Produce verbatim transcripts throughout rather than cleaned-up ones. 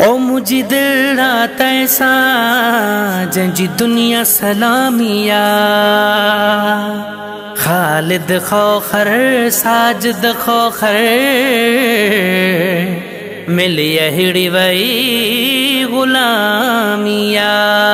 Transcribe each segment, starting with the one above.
ओ मुझी दिल तैसा जंजी दुनिया सलामिया खालिद खोखर साजिद खोखर मिल यहिड़ी वही गुलामिया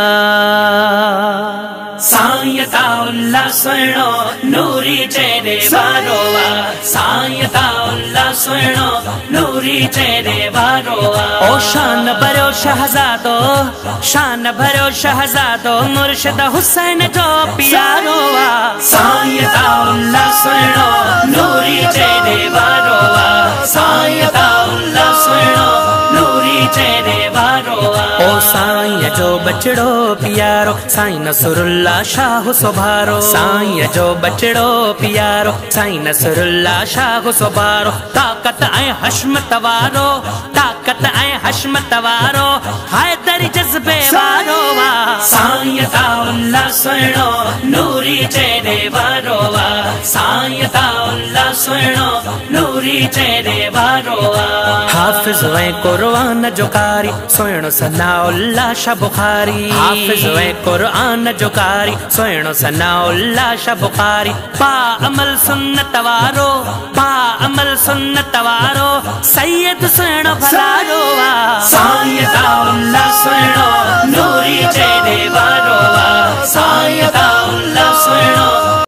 सायताउल्ला सुनो नूरी चेहरे वारोवा सायताउल्ला सुनो नूरी चेहरे वारोवा ओ शान भरो शहजादो शान भरो शहजादो मुर्शिद हुसैन जो प्यारोवा सायताउल्ला सुनो नूरी चेहरे वारोवा सायताउल्ला सुनो नूरी चेहरे वारोवा ओ साईं जो बचड़ो प्यारो साईं नसरुल्ला शाह सुभारो साईं जो बचड़ो प्यारो साईं नसरुल्ला शाह सुभारो ताकत ऐं हशमत वारो ताकत ऐं हशमत वारो हैदर जज्बे वारो वा साईं ताउल्ला सुनो नूरी चेहरे वारो वा साईं ताउल्ला सुनो नूरी चेहरे वारो वा हाफिज वे कुरान जो कारी सुनो सनाउल्ला शाह बुखारी हाफिज वे कुरान जो कारी सुनो सनाउल्ला शाह बुखारी पा अमल सुन्नत वारो पा अमल सुन्नत वारो सैयद सुनो फलारो वा साईं ताउल्ला सुनो